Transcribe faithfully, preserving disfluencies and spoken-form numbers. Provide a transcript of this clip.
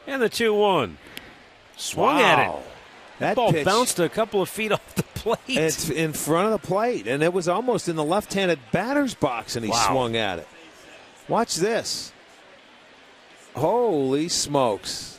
And the two one. Swung wow. at it. That, that ball pitch, bounced a couple of feet off the plate. It's in front of the plate, and it was almost in the left-handed batter's box, and he wow. swung at it. Watch this. Holy smokes.